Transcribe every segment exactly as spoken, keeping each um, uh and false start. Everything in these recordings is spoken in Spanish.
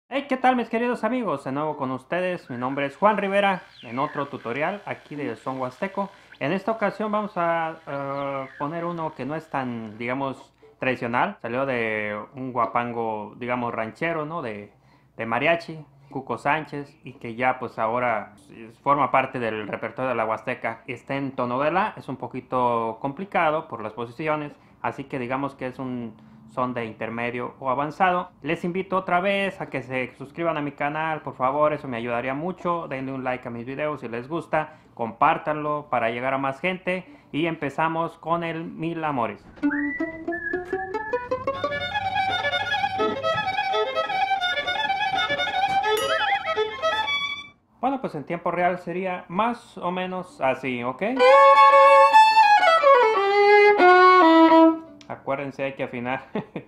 Hey, ¿qué tal mis queridos amigos? De nuevo con ustedes, mi nombre es Juan Rivera, en otro tutorial aquí de Son Huasteco. En esta ocasión vamos a eh, poner uno que no es tan, digamos, tradicional. Salió de un guapango, digamos, ranchero, ¿no? De, de mariachi, Cuco Sánchez, y que ya pues ahora pues, forma parte del repertorio de la Huasteca. Está en tonovela, es un poquito complicado por las posiciones, así que digamos que es un son de intermedio o avanzado. Les invito otra vez a que se suscriban a mi canal, por favor, eso me ayudaría mucho. Denle un like a mis videos si les gusta, compártanlo para llegar a más gente y empezamos con el Mil Amores. Bueno, pues en tiempo real sería más o menos así, ¿ok? Acuérdense, hay que afinar.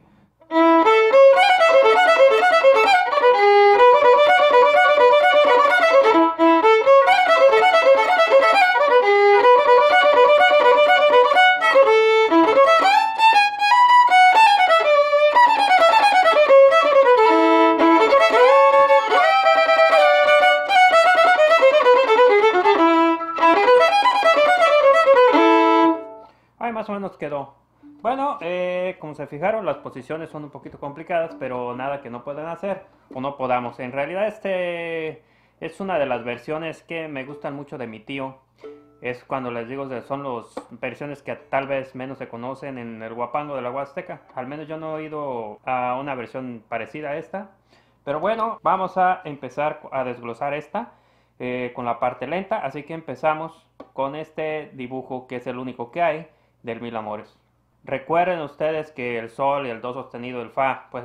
Ay, más o menos quedó. Bueno, eh, como se fijaron, las posiciones son un poquito complicadas, pero nada que no puedan hacer o no podamos. En realidad, este es una de las versiones que me gustan mucho de mi tío. Es cuando les digo, de- son las versiones que tal vez menos se conocen en el guapango de la Huasteca. Al menos yo no he oído a una versión parecida a esta. Pero bueno, vamos a empezar a desglosar esta eh, con la parte lenta. Así que empezamos con este dibujo que es el único que hay del Mil Amores. Recuerden ustedes que el sol y el do sostenido, el fa, pues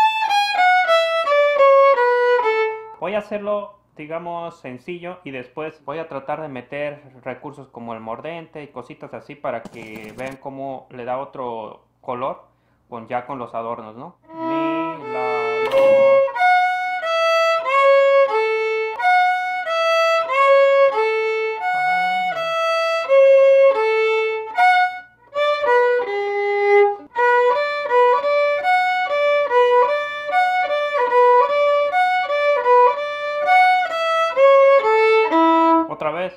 voy a hacerlo, digamos, sencillo y después voy a tratar de meter recursos como el mordente y cositas así para que vean cómo le da otro color con ya con los adornos, ¿no? Mi, la, do. Otra vez.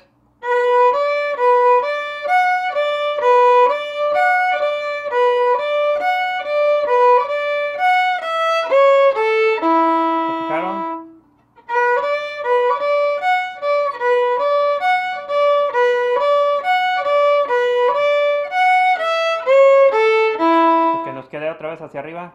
¿Se fijaron? Que nos quede otra vez hacia arriba.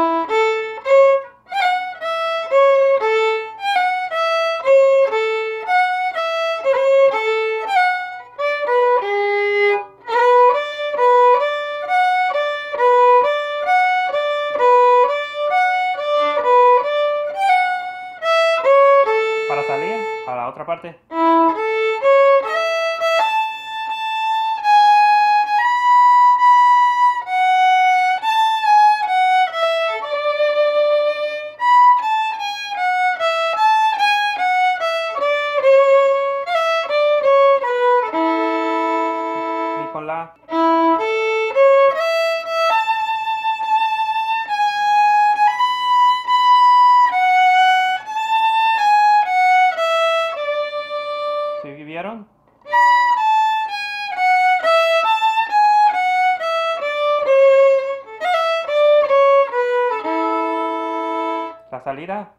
Para salir a la otra parte. Mi con la. ¿Sí vieron? La salida.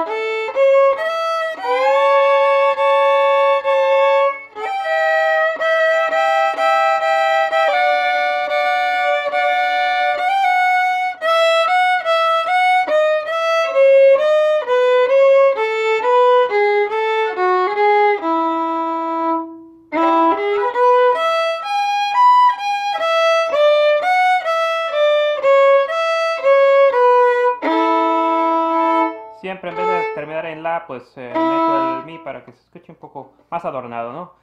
Siempre en vez de terminar en la, pues eh, meto el mi para que se escuche un poco más adornado, ¿no?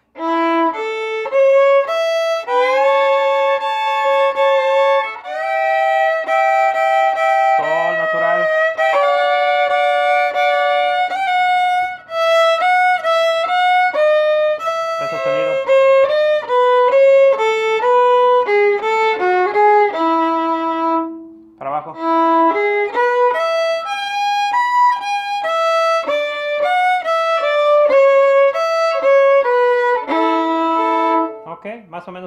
Sol natural. Re sostenido. Para abajo.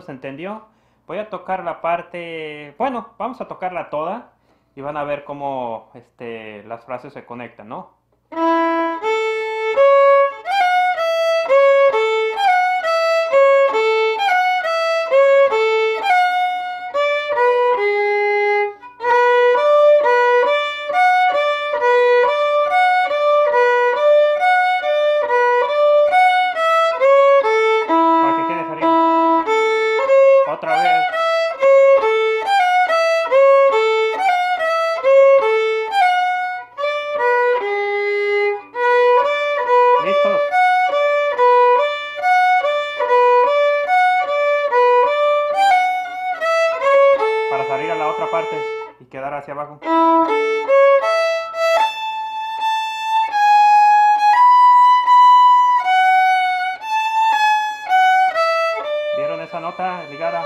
menos se entendió. Voy a tocar la parte, bueno, vamos a tocarla toda y van a ver cómo este, las frases se conectan, ¿no? Para que quede arriba. Otra vez. ¿Listos? Para salir a la otra parte y quedar hacia abajo. ¿Vieron esa nota ligada?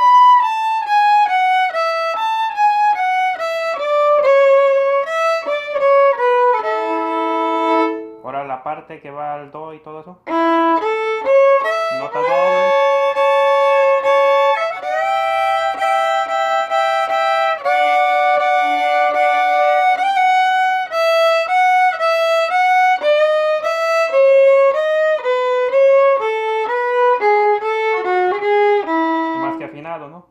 Ahora la parte que va al do y todo eso. Notas dobles. Más que afinado, ¿no?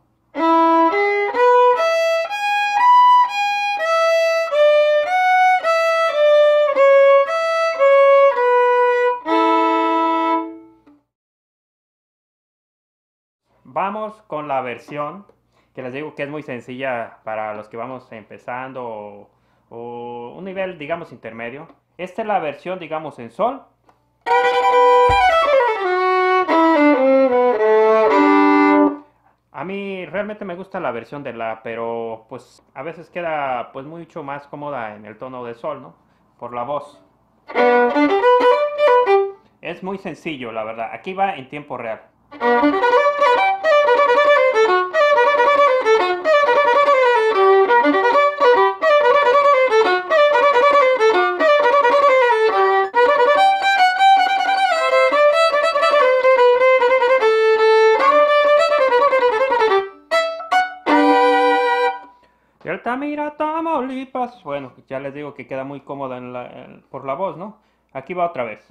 Vamos con la versión, que les digo que es muy sencilla para los que vamos empezando o, o un nivel, digamos, intermedio. Esta es la versión, digamos, en sol. A mí realmente me gusta la versión de la, pero pues a veces queda pues mucho más cómoda en el tono de sol, ¿no? Por la voz. Es muy sencillo, la verdad. Aquí va en tiempo real. Y Altamira, Tamaulipas. Bueno, ya les digo que queda muy cómoda en la, en, por la voz, ¿no? Aquí va otra vez.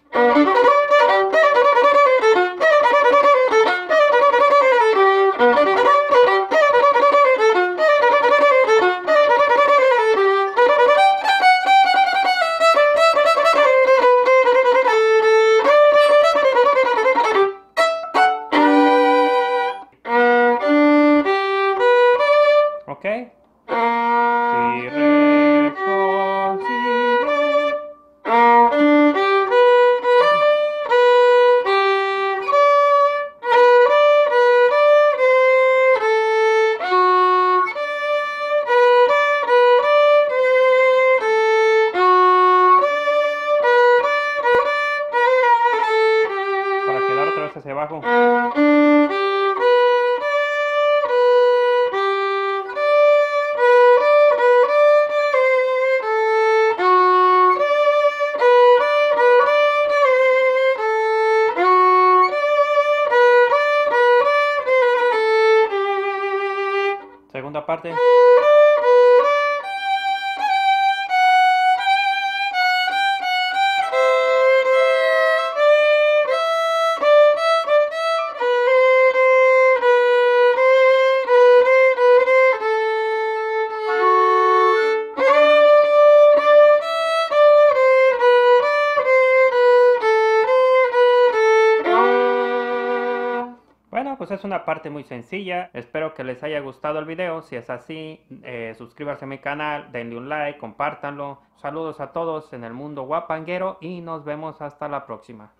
¿Ok? Si, re, sol, si, re. Para quedar otra vez hacia abajo. Segunda parte. Bueno, pues es una parte muy sencilla. Espero que les haya gustado el video. Si es así, eh, suscríbanse a mi canal, denle un like, compártanlo. Saludos a todos en el mundo guapanguero y nos vemos hasta la próxima.